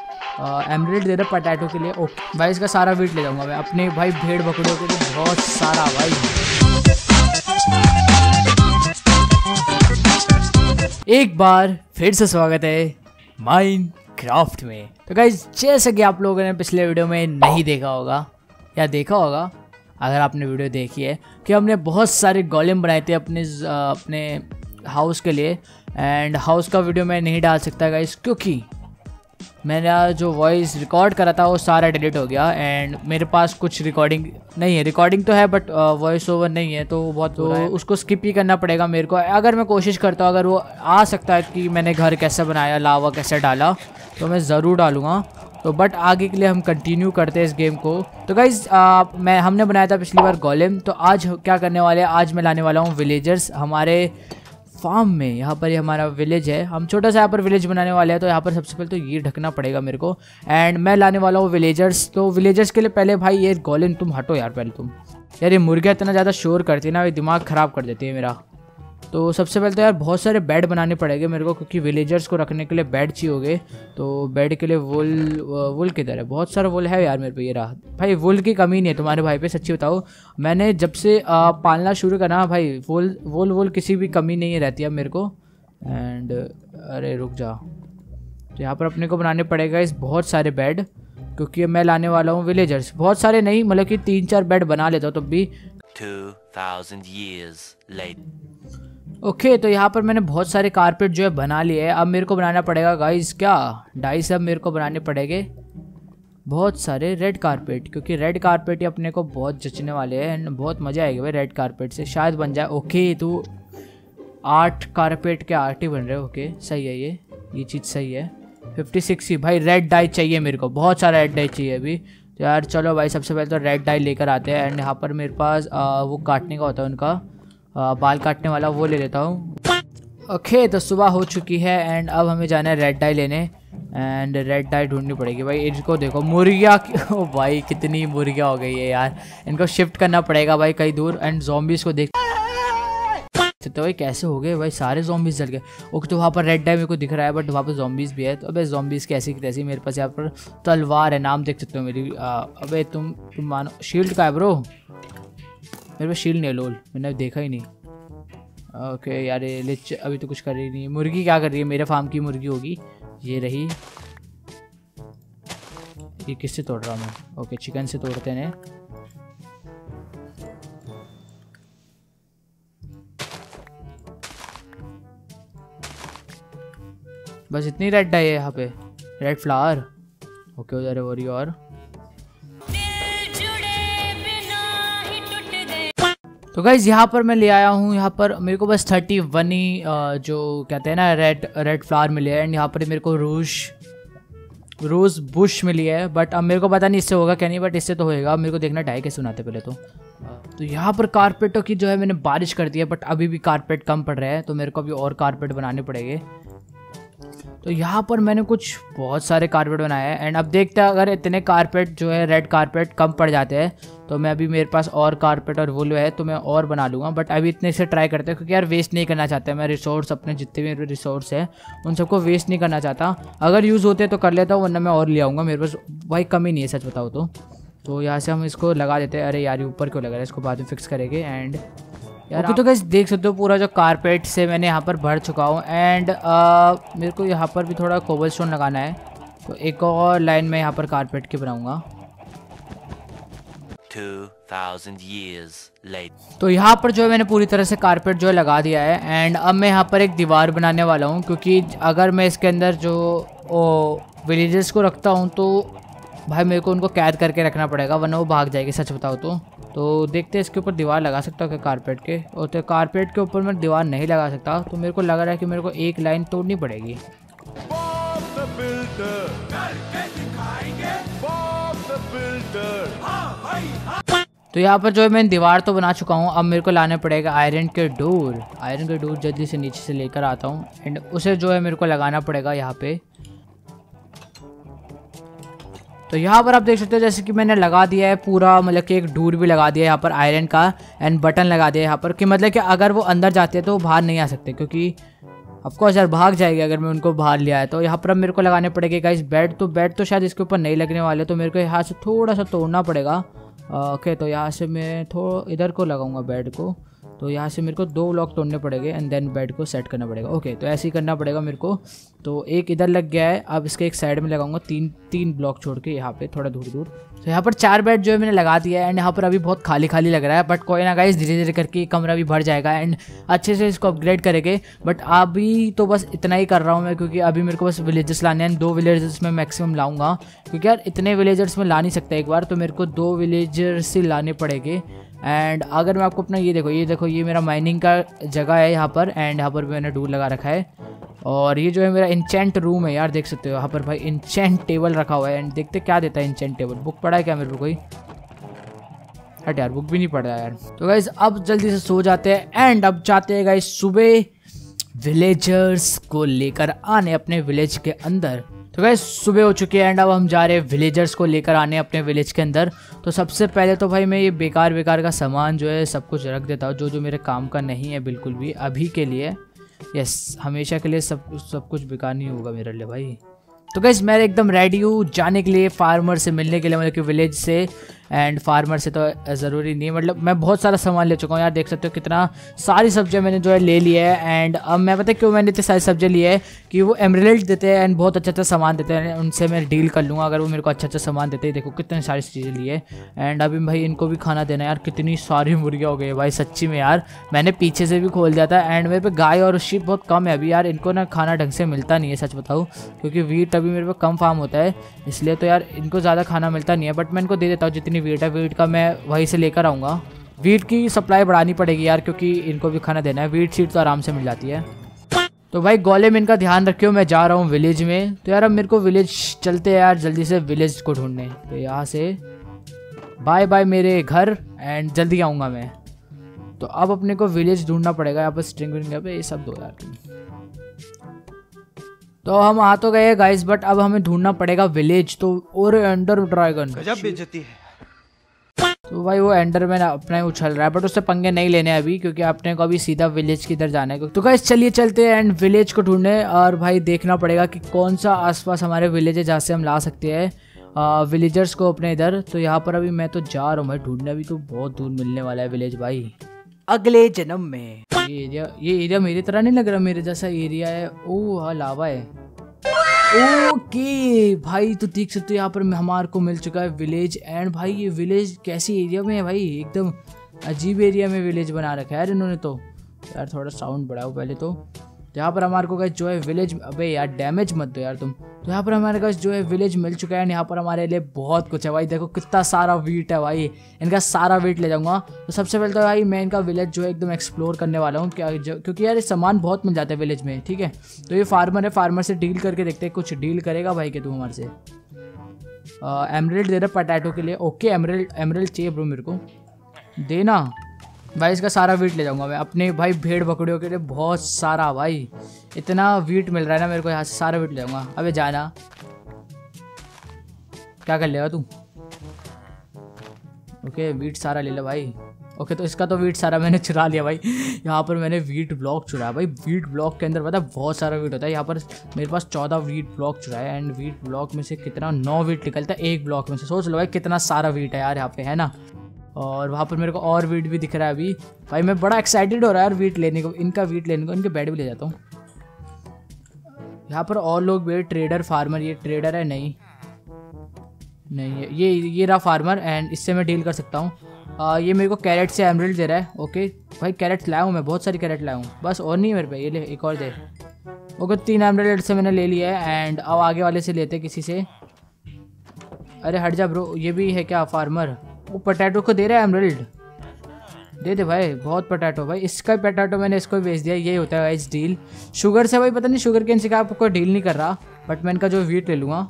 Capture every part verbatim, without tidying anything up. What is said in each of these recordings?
एमरेड दे रहा पोटैटो के लिए। ओके भाई इसका सारा वेट ले जाऊंगा मैं अपने भाई भेड़ बकरियों के लिए, बहुत सारा भाई। एक बार फिर से स्वागत है माइनक्राफ्ट में। तो गाइस जैसे कि आप लोगों ने पिछले वीडियो में नहीं देखा होगा या देखा होगा, अगर आपने वीडियो देखी है, कि हमने बहुत सारे गोलेम बनाए थे अपने अपने हाउस के लिए। एंड हाउस का वीडियो मैं नहीं डाल सकता गाइस, क्योंकि मैंने जो वॉइस रिकॉर्ड करा था वो सारा डिलीट हो गया। एंड मेरे पास कुछ रिकॉर्डिंग नहीं है, रिकॉर्डिंग तो है बट वॉइस ओवर नहीं है, तो बहुत तो उसको स्किप ही करना पड़ेगा मेरे को। अगर मैं कोशिश करता हूँ, अगर वो आ सकता है कि मैंने घर कैसे बनाया, लावा कैसे डाला, तो मैं ज़रूर डालूँगा। तो बट आगे के लिए हम कंटिन्यू करते हैं इस गेम को। तो गाइज़ मैं हमने बनाया था पिछली बार गोलेम, तो आज क्या करने वाले हैं, आज मैं लाने वाला हूँ विलेजर्स हमारे फार्म में। यहाँ पर ये हमारा विलेज है, हम छोटा सा यहाँ पर विलेज बनाने वाले हैं। तो यहाँ पर सबसे पहले तो ये ढकना पड़ेगा मेरे को। एंड मैं लाने वाला हूँ विलेजर्स। तो विलेजर्स के लिए पहले भाई ये गोलेम तुम हटो यार, पहले तुम यार, ये मुर्गियाँ इतना ज़्यादा शोर करती है ना, ये दिमाग ख़राब कर देती है मेरा। तो सबसे पहले तो यार बहुत सारे बेड बनाने पड़ेंगे मेरे को, क्योंकि विलेजर्स को रखने के लिए बेड चाहिए होगे। तो बेड के लिए वुल वुल किधर है, बहुत सारा वुल है यार मेरे पे। ये रहा भाई, वुल की कमी नहीं है तुम्हारे भाई पे, सच्ची बताओ। मैंने जब से आ, पालना शुरू करा भाई, वुल वुल वुल किसी भी कमी नहीं रहती है मेरे को। एंड अरे रुक जा, तो यहाँ पर अपने को बनाने पड़ेगा इस बहुत सारे बेड, क्योंकि मैं लाने वाला हूँ विलेजर्स। बहुत सारे नहीं, मतलब कि तीन चार बेड बना लेता हूँ तब भी। two thousand years later. Okay okay, तो यहाँ पर मैंने बहुत सारे कारपेट जो है बना लिए हैं। अब मेरे को बनाना पड़ेगा गाइस क्या डाइस, अब मेरे को बनाने पड़ेंगे बहुत सारे रेड कारपेट, क्योंकि रेड कारपेट ही अपने को बहुत जचने वाले हैं एंड बहुत मज़ा आएगा भाई रेड कारपेट से, शायद बन जाए। ओके तो आठ कारपेट के आठ ही बन रहे हैं। ओके सही है, ये ये चीज़ सही है। फिफ्टी सिक्स ही भाई रेड डाई चाहिए मेरे को, बहुत सारा रेड डाई चाहिए अभी। तो यार चलो भाई सबसे पहले तो रेड डाई लेकर आते हैं। एंड यहाँ पर मेरे पास आ, वो काटने का होता है उनका आ, बाल काटने वाला, वो ले लेता हूँ। ओके तो सुबह हो चुकी है एंड अब हमें जाना है रेड डाई लेने। एंड रेड डाई ढूंढनी पड़ेगी भाई। इनको देखो मुर्गियाँ, ओ भाई कितनी मुर्गियाँ हो गई है यार, इनको शिफ्ट करना पड़ेगा भाई कहीं दूर। एंड ज़ॉम्बीज़ को देख तो भाई कैसे हो गए भाई, सारे ज़ॉम्बीज़ जल गए। ओके तो वहाँ पर रेड डाई मेरे को दिख रहा है, बट वहाँ पर ज़ॉम्बीज़ भी है। तो अबे ज़ॉम्बीज़ कैसी कैसी, मेरे पास यहाँ पर तलवार है, नाम देख सकते हो मेरी। आ, अबे तुम तुम मानो शील्ड का है ब्रो, मेरे पास शील्ड नहीं है, लोल मैंने देखा ही नहीं। ओके यार ये लिच अभी तो कुछ कर रही नहीं। मुर्गी क्या कर रही है, मेरे फार्म की मुर्गी होगी ये रही। ये किससे तोड़ रहा हूँ मैं, ओके चिकन से तोड़ते हैं। बस इतनी रेड डाई है यहाँ पे, रेड फ्लावर। ओके उधर है वरी। और तो गाइज यहाँ पर मैं ले आया हूँ, यहाँ पर मेरे को बस थर्टी वन ही जो कहते हैं ना रेड रेड फ्लावर मिले हैं। एंड यहाँ पर मेरे को रोज रोज बुश मिली है, बट अब मेरे को पता नहीं इससे होगा क्या नहीं, बट इससे तो होएगा। मेरे को देखना डाई कैसे सुनाते पहले तो। तो यहाँ पर कारपेटों की जो है मैंने बारिश कर दी है, बट अभी भी कारपेट कम पड़ रहे हैं, तो मेरे को अभी और कारपेट बनाने पड़ेंगे। तो यहाँ पर मैंने कुछ बहुत सारे कारपेट बनाए हैं। एंड अब देखते हैं अगर इतने कारपेट जो है रेड कारपेट कम पड़ जाते हैं, तो मैं अभी मेरे पास और कारपेट और वुल है तो मैं और बना लूँगा। बट अभी इतने से ट्राई करते हैं, क्योंकि यार वेस्ट नहीं करना चाहते। मैं रिसोर्स अपने जितने भी मेरे रिसोर्स है उन सबको वेस्ट नहीं करना चाहता। अगर यूज़ होते तो कर लेता हूँ, वरना मैं और ले आऊँगा। मेरे पास भाई कमी नहीं है सच बताओ तो। तो यहाँ से हम इसको लगा देते हैं। अरे यार ऊपर क्यों लगा रहा है, इसको बाद में फिक्स करेंगे। एंड यार okay, तो गाइस देख सकते हो पूरा जो कारपेट से मैंने यहाँ पर भर चुका हूँ। एंड मेरे को यहाँ पर भी थोड़ा कोबलस्टोन लगाना है, तो एक और लाइन में यहाँ पर कारपेट की बनाऊंगा। two thousand years later. तो यहाँ पर जो है मैंने पूरी तरह से कारपेट जो है लगा दिया है। एंड अब मैं यहाँ पर एक दीवार बनाने वाला हूँ, क्योंकि अगर मैं इसके अंदर जो विलेजर्स को रखता हूँ तो भाई मेरे को उनको कैद करके रखना पड़ेगा, वरना वो भाग जाएगी सच बताओ तो। तो देखते हैं इसके ऊपर दीवार लगा सकता हूँ क्या कारपेट के, और तो कारपेट के ऊपर मैं दीवार नहीं लगा सकता। तो मेरे को लग रहा है कि मेरे को एक लाइन तोड़नी पड़ेगी। तो यहाँ पर जो है मैं दीवार तो बना चुका हूँ। अब मेरे को लाने पड़ेगा आयरन के डोर। आयरन के डोर जल्दी से नीचे से लेकर आता हूँ। एंड उसे जो है मेरे को लगाना पड़ेगा यहाँ पे। तो यहाँ पर आप देख सकते हो जैसे कि मैंने लगा दिया है पूरा, मतलब कि एक डोर भी लगा दिया है यहाँ पर आयरन का। एंड बटन लगा दिया है यहाँ पर, कि मतलब कि अगर वो अंदर जाते हैं तो वो बाहर नहीं आ सकते, क्योंकि ऑफकोर्स यार भाग जाएगी अगर मैं उनको बाहर लिया है तो। यहाँ पर अब मेरे को लगाने पड़ेंगे गाइस बेड, तो बेड तो शायद इसके ऊपर नहीं लगने वाले, तो मेरे को यहाँ से थोड़ा सा तोड़ना पड़ेगा। ओके तो यहाँ से मैं थोड़ा इधर को लगाऊंगा बेड को, तो यहाँ से मेरे को दो ब्लॉक तोड़ने पड़ेंगे एंड देन बेड को सेट करना पड़ेगा। ओके तो ऐसे ही करना पड़ेगा मेरे को। तो एक इधर लग गया है, अब इसके एक साइड में लगाऊंगा तीन तीन ब्लॉक छोड़ के यहाँ पे थोड़ा दूर दूर। तो यहाँ पर चार बेड जो है मैंने लगा दिया है एंड यहाँ पर अभी बहुत खाली खाली लग रहा है, बट कोई ना गाइस धीरे धीरे करके कमरा भी भर जाएगा एंड अच्छे से इसको अपग्रेड करेंगे। बट अभी तो बस इतना ही कर रहा हूँ मैं, क्योंकि अभी मेरे को बस विलेजर्स लाने हैं, दो विलेजर्स में मैक्सिमम लाऊंगा, क्योंकि यार इतने विलेजर्स में ला नहीं सकता एक बार, तो मेरे को दो विलेजर्स ही लाने पड़ेंगे। एंड अगर मैं आपको अपना ये देखो ये देखो ये मेरा माइनिंग का जगह है यहाँ पर, एंड यहाँ पर मैंने डूर लगा रखा है। और ये जो है मेरा इंचेंट रूम है यार, देख सकते हो यहाँ पर भाई इंचेंट टेबल रखा हुआ है। एंड देखते क्या देता है इंचेंट टेबल। बुक पढ़ा है क्या मेरे को कोई? हट यार बुक भी नहीं पढ़ रहा यार। तो गाइस अब जल्दी से सो जाते हैं एंड अब जाते हैं गाइस सुबह विलेजर्स को लेकर आने अपने विलेज के अंदर। तो गाइस सुबह हो चुकी है एंड अब हम जा रहे हैं विलेजर्स को लेकर आने अपने विलेज के अंदर। तो सबसे पहले तो भाई मैं ये बेकार बेकार का सामान जो है सब कुछ रख देता हूँ, जो जो मेरे काम का नहीं है बिल्कुल भी अभी के लिए। यस हमेशा के लिए सब सब कुछ बेकार नहीं होगा मेरे लिए भाई। तो गाइस मैं एकदम रेडी हूँ जाने के लिए फार्मर से मिलने के लिए, मतलब कि विलेज से। एंड फार्मर से तो ज़रूरी नहीं, मतलब मैं बहुत सारा सामान ले चुका हूँ यार, देख सकते हो कितना सारी सब्जियाँ मैंने जो है ले लिया है। एंड अब मैं पता है क्यों मैंने इतनी सारी सब्जियाँ ली है, कि वो एमरल्ड देते हैं एंड बहुत अच्छा अच्छा सामान देते हैं, उनसे मैं डील कर लूँगा अगर वो मेरे को अच्छा अच्छा सामान देते हैं। देखो कितनी सारी चीज़ें ली है। एंड अभी भाई इनको भी खाना देना यार, कितनी सारी मुर्गियाँ हो गई है भाई सच्ची में यार, मैंने पीछे से भी खोल दिया था। एंड मेरे पे गाय और शीप बहुत कम है अभी यार, इनको ना खाना ढंग से मिलता नहीं है सच बताऊँ, क्योंकि वीट अभी मेरे पे कम फार्म होता है, इसलिए तो यार इनको ज़्यादा खाना मिलता नहीं है। बट मैं इनको दे देता हूँ जितनी वीट है, वीट का मैं वहीं से लेकर आऊँगा। वीट की सप्लाई बढ़ानी पड़ेगी यार, क्योंकि इनको भी खाना देना है। वीट सीट तो आराम से मिल जाती है। तो भाई गोले में इनका ध्यान रखियो, मैं जा रहा हूँ विलेज में। तो यार अब मेरे को विलेज चलते हैं यार जल्दी से विलेज को ढूंढने। तो यहाँ से बाय बाय मेरे घर एंड जल्दी आऊँगा मैं। तो अब अपने को विलेज ढूंढना पड़ेगा। यहाँ पर स्ट्रिंग विंग पे ये सब दो यार तुम। तो हम आ तो गए गाइस, बट अब हमें ढूंढना पड़ेगा विलेज। तो और एंडर ड्रैगन गजब बेइज्जती है। तो भाई वो एंडर मैन अपना ही उछल रहा है, बट उससे पंगे नहीं लेने अभी, क्योंकि अपने को अभी सीधा विलेज की तरफ जाना है। तो गाइस चलिए चलते हैं एंड विलेज को ढूंढने। और भाई देखना पड़ेगा कि कौन सा आसपास हमारे विलेज है जहाँ से हम ला सकते हैं विलेजर्स को अपने इधर। तो यहाँ पर अभी मैं तो जा रहा हूँ भाई ढूंढने, अभी तो बहुत दूर मिलने वाला है विलेज भाई अगले जन्म में। ये एरिया ये एरिया मेरी तरह नहीं लग रहा, मेरे जैसा एरिया है। ओह हाँ लावा है। ओके भाई तो देख सकते हो यहाँ पर हमारे को मिल चुका है विलेज। एंड भाई ये विलेज कैसी एरिया में है भाई, एकदम अजीब एरिया में विलेज बना रखा है यार इन्होंने। तो यार थोड़ा साउंड बढ़ाओ पहले। तो यहाँ पर हमारे को गाइस जो है विलेज, अबे यार डैमेज मत दो यार तुम। तो यहाँ पर हमारे पास जो है विलेज मिल चुका है। यहाँ पर हमारे लिए बहुत कुछ है भाई, देखो कितना सारा वीट है भाई, इनका सारा वीट ले जाऊंगा। तो सबसे पहले तो भाई मैं इनका विलेज जो है एकदम एक्सप्लोर करने वाला हूँ, क्या क्योंकि यार ये सामान बहुत मिल जाता है विलेज में। ठीक है तो ये फार्मर है, फार्मर से डील करके देखते हैं कुछ डील करेगा भाई के तू हमारे से। एमरल्ड दे रहा पटैटो के लिए। ओके एमरल्ड एमरल्ड चाहिए ब्रो मेरे को, देना भाई। इसका सारा वीट ले जाऊंगा मैं अपने भाई भेड़ बकरियों के लिए, बहुत सारा भाई, इतना वीट मिल रहा है ना मेरे को यहाँ से, सारा वीट ले जाऊंगा। अबे जाना क्या कर लेगा तू? ओके वीट सारा ले ले भाई। ओके तो इसका तो वीट सारा मैंने चुरा लिया भाई। यहाँ पर मैंने वीट ब्लॉक चुराया भाई। वीट ब्लॉक के अंदर पता है बहुत सारा वीट होता है। यहाँ पर मेरे पास चौदह वीट ब्लॉक चुराया एंड वीट ब्लॉक में से कितना नौ वीट निकलता है एक ब्लॉक में से। सोच लो भाई कितना सारा वीट है यार यहाँ पे, है ना। और वहाँ पर मेरे को और वीट भी दिख रहा है अभी भाई। मैं बड़ा एक्साइटेड हो रहा है यार वीट लेने को, इनका वीट लेने को। इनके बेड भी ले जाता हूँ। यहाँ पर और लोग भी ट्रेडर फार्मर, ये ट्रेडर है नहीं नहीं है ये ये रहा फार्मर एंड इससे मैं डील कर सकता हूँ। ये मेरे को कैरेट से एमरल्ड दे रहा है। ओके भाई कैरेट लाया हूँ मैं, बहुत सारी कैरेट लाया हूँ, बस और नहीं मेरे पे। ये ले एक और दे। ओके तीन एमरल्ड से मैंने ले लिया है एंड अब आगे वाले से लेते किसी से। अरे हट जा ब्रो, ये भी है क्या फार्मर? वो पोटैटो को दे रहा है एमरल्ड, दे दे भाई, बहुत पोटैटो भाई। इसका पोटैटो मैंने इसको भेज दिया। यही होता है इस डील। शुगर से भाई पता नहीं शुगर केन से क्या आपको डील नहीं कर रहा, बट मैं इनका जो वीट ले लूँगा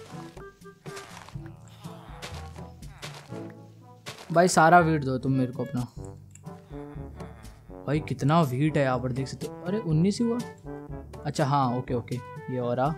भाई। सारा वीट दो तुम मेरे को अपना भाई। कितना वीट है यहाँ पर देख सकते हो। अरे उन्नीस ही हुआ, अच्छा हाँ ओके ओके ये और आ।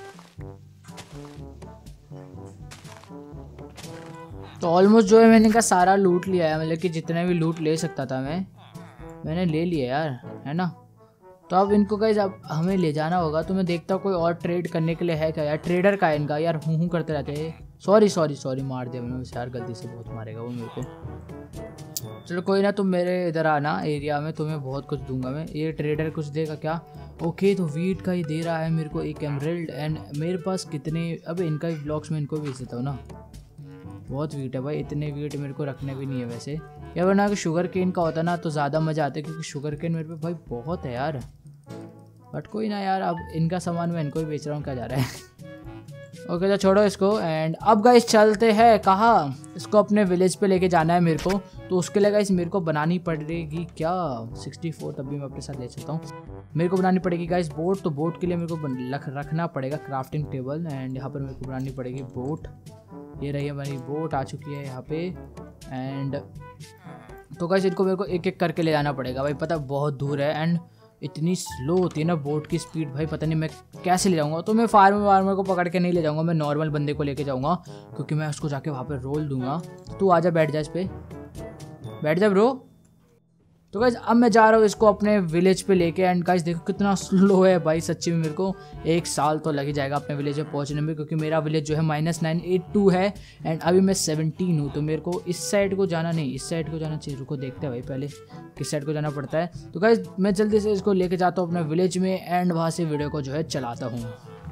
तो ऑलमोस्ट जो है मैंने इनका सारा लूट लिया है, मतलब कि जितने भी लूट ले सकता था मैं मैंने ले लिया यार, है ना। तो अब इनको गाइस अब हमें ले जाना होगा। तो मैं देखता हूँ कोई और ट्रेड करने के लिए है क्या यार। ट्रेडर का है इनका यार, हूँ हूँ करते रहते हैं। सॉरी सॉरी सॉरी मार दिया मैंने यार, गलती से बहुत मारेगा वो मेरे को। चलो कोई ना, तुम मेरे इधर आना एरिया में, तुम्हें बहुत कुछ दूंगा मैं। ये ट्रेडर कुछ देगा क्या? ओके तो वीट का ये दे रहा है मेरे को एक एमरल्ड। एंड मेरे पास कितने, अब इनका ही ब्लॉक्स में इनको बेच देता हूँ ना। बहुत वीट है भाई, इतने वीट मेरे को रखने भी नहीं है वैसे। या वरना अगर शुगर केन का होता ना तो ज़्यादा मज़ा आता है, क्योंकि शुगर केन मेरे पे भाई बहुत है यार। बट कोई ना यार, अब इनका सामान मैं इनको ही बेच रहा हूँ, क्या जा रहा है। ओके तो छोड़ो इसको। एंड अब गाइस चलते हैं कहाँ, इसको अपने विलेज पे लेके जाना है मेरे को। तो उसके लिए गाइस मेरे को बनानी पड़ेगी क्या सिक्सटी फोर, तब भी मैं अपने साथ ले चलता हूँ। मेरे को बनानी पड़ेगी गाइस बोट। तो बोट के लिए मेरे को रख रखना पड़ेगा क्राफ्टिंग टेबल। एंड यहाँ पर मेरे को बनानी पड़ेगी बोट। ये रही हमारी बोट आ चुकी है यहाँ पे। एंड तो गाइस इनको मेरे को एक एक करके ले जाना पड़ेगा भाई, पता बहुत दूर है। एंड इतनी स्लो होती है ना बोट की स्पीड भाई, पता नहीं मैं कैसे ले जाऊंगा। तो मैं फार्मर वार्मर को पकड़ के नहीं ले जाऊंगा, मैं नॉर्मल बंदे को लेके जाऊंगा, क्योंकि मैं उसको जाके वहाँ पे रोल दूंगा। तू आजा, बैठ जा इस पे, बैठ जा ब्रो। तो गाइस अब मैं जा रहा हूँ इसको अपने विलेज पे लेके। एंड गाइस देखो कितना स्लो है भाई, सच्ची में मेरे को एक साल तो लग ही जाएगा अपने विलेज में पहुँचने में, क्योंकि मेरा विलेज जो है माइनस नाइन एट टू है। एंड अभी मैं सेवनटीन हूँ। तो मेरे को इस साइड को जाना नहीं, इस साइड को जाना चाहिए। रुको देखते हैं भाई पहले किस साइड को जाना पड़ता है। तो गाइस मैं जल्दी से इसको लेके जाता हूँ अपने विलेज में। एंड वहाँ से वीडियो को जो है चलाता हूँ।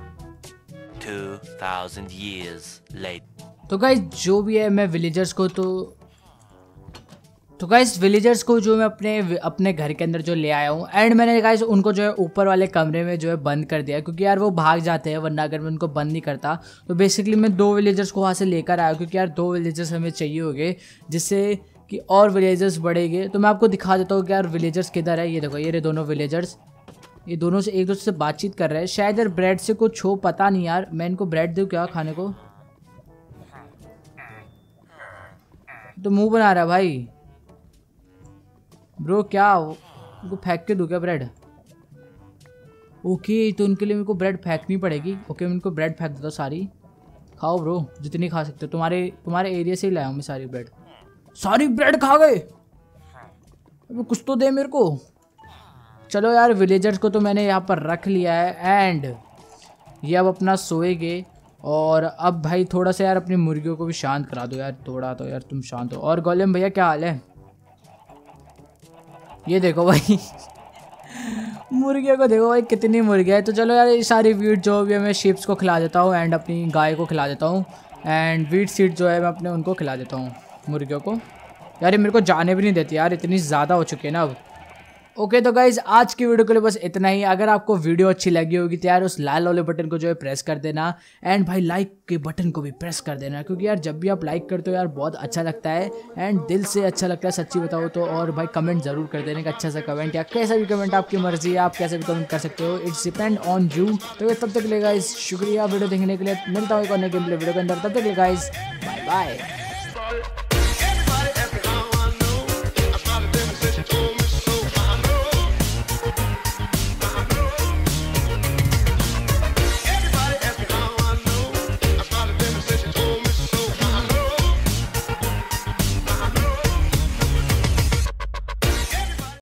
two thousand years later. तो गाइस जो भी है मैं विलेजर्स को तो तो गाइस विलेजर्स को जो मैं अपने अपने घर के अंदर जो ले आया हूँ। एंड मैंने गाइस उनको जो है ऊपर वाले कमरे में जो है बंद कर दिया, क्योंकि यार वो भाग जाते हैं, वरना अगर मैं उनको बंद नहीं करता तो बेसिकली मैं दो विलेजर्स को वहाँ से लेकर आया, क्योंकि यार दो विलेजर्स हमें चाहिए होंगे जिससे कि और विलेजर्स बढ़ेंगे। तो मैं आपको दिखा देता हूँ कि यार विलेजर्स किधर है। ये देखो ये रहे दोनों विलेजर्स, ये दोनों से एक दूसरे से बातचीत कर रहे हैं। शायद यार ब्रेड से कुछ हो, पता नहीं यार। मैं इनको ब्रेड दूँ क्या खाने को? तो मुँह बना रहा है भाई ब्रो, क्या उनको फेंक के दूँ क्या ब्रेड? ओके तो उनके लिए मेरे को ब्रेड फेंकनी पड़ेगी। ओके मैं उनको ब्रेड फेंक देता हूँ सारी। खाओ ब्रो जितनी खा सकते हो, तुम्हारे तुम्हारे एरिया से ही लाया हूँ मैं सारी ब्रेड। सारी ब्रेड खा गए, अभी कुछ तो दे मेरे को। चलो यार विलेजर्स को तो मैंने यहाँ पर रख लिया है। एंड ये अब अपना सोएंगे। और अब भाई थोड़ा सा यार अपनी मुर्गियों को भी शांत करा दो यार, थोड़ा तो यार तुम शांत हो। और गोलेम भैया क्या हाल है? ये देखो भाई मुर्गियों को देखो भाई कितनी मुर्गियाँ है। तो चलो यार ये सारी वीट जो भी है मैं शिप्स को खिला देता हूँ। एंड अपनी गाय को खिला देता हूँ। एंड वीट सीड जो है मैं अपने उनको खिला देता हूँ मुर्गियों को। यार ये मेरे को जाने भी नहीं देती यार, इतनी ज़्यादा हो चुकी है ना अब। ओके तो गाइज आज की वीडियो के लिए बस इतना ही। अगर आपको वीडियो अच्छी लगी होगी तो यार उस लाल वाले बटन को जो है प्रेस कर देना। एंड भाई लाइक के बटन को भी प्रेस कर देना, क्योंकि यार जब भी आप लाइक करते हो यार बहुत अच्छा लगता है। एंड दिल से अच्छा लगता है सच्ची बताओ तो। और भाई कमेंट जरूर कर देने का, अच्छा सा कमेंट या कैसा भी कमेंट आपकी मर्जी है, आप कैसे भी कमेंट कर सकते हो, इट्स डिपेंड ऑन यू। तो तब तक के लिए गाइज शुक्रिया वीडियो देखने के लिए। मिलता हूँ एक और नए गेम प्ले वीडियो के अंदर, तब तक के लिए गाइज बाय बाय।